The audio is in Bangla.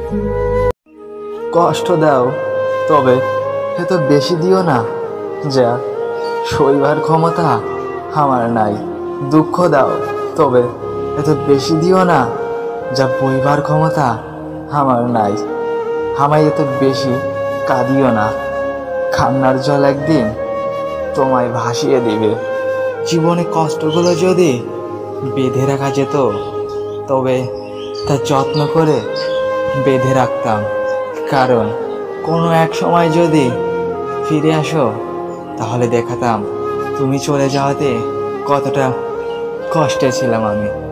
কষ্ট দাও, তবে এত বেশি দিও না যা সইবার ক্ষমতা আমার নাই। দুঃখ দাও, তবে এত বেশি দিও না যা বইবার ক্ষমতা আমার নাই। আমায় এত বেশি কাঁদিও না, কান্নার জল একদিন তোমায় ভাসিয়ে দিবে। জীবনে কষ্টগুলো যদি বেঁধে রাখা যেত, তবে তা যত্ন করে বেঁধে রাখতাম, কারণ কোনো এক সময় যদি ফিরে আসো তাহলে দেখাতাম তুমি চলে যাওয়াতে কতটা কষ্টে ছিলাম আমি।